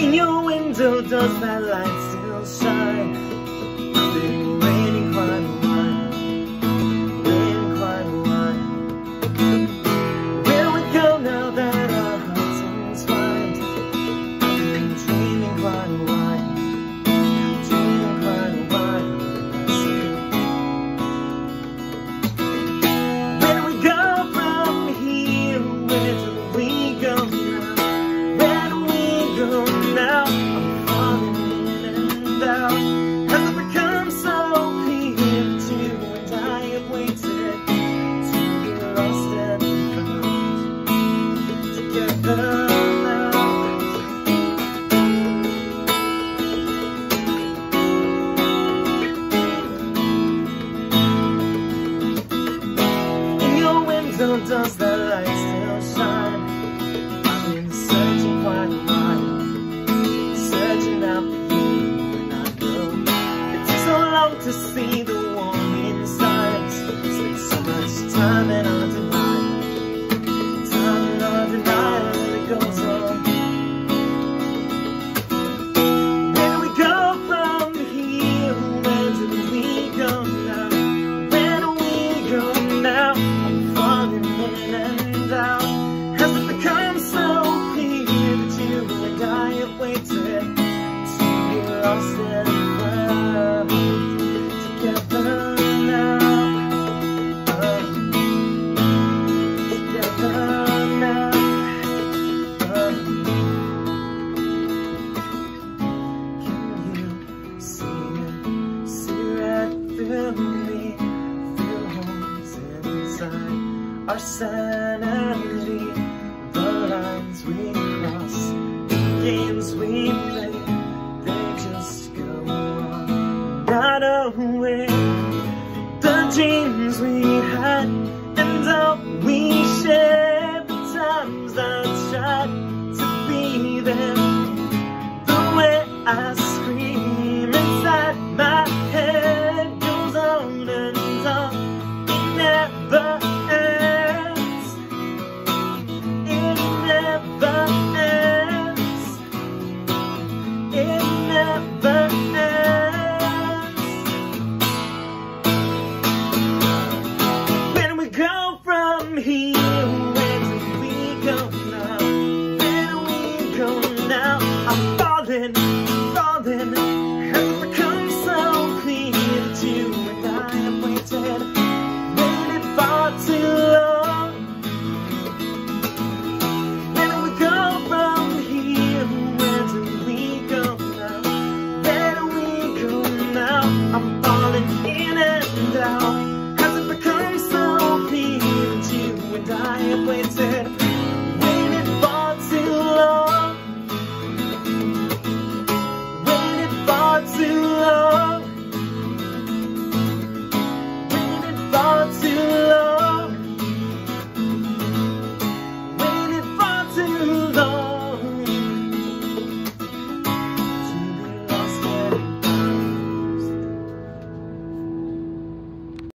In your window, does that light still shine? I've been waiting quite a while, waiting quite a while. Where we go now that our hearts entwined? I've been dreaming quite a while, dreaming quite a while. Where do we go from here? Where do we go now? Where do we go now? I'm falling in and out. Has it become so clear that you and I have waited to be lost and found together now? In your window, does that light still shine? I've been searching quite a while, searching out for you, and I know it took so long to see the warning signs. Spent so much time and undenial, time and undenial, and it goes on. Where do we go from here? Where do we go now? Where do we go now? I'm falling in and out. Has it become so clear that you and I have waited to be lost and found together now? Together now. Can you see it? See right through me, through holes inside our sanity. The lines we cross, the games we play, they just go on, not away. The dreams we had and all we shared, the times I tried to be there, the way I scream inside my head goes on and on, it never ends. It never ends. It never ends. Where do we go from here? Where do we go now? Where do we go now? I'm falling, falling. Has it become so clear that you and I have waited far too long? Where do we go from here? Where do we go now? Where do we go now? I'm falling in and out. Has it become so clear that you and I have waited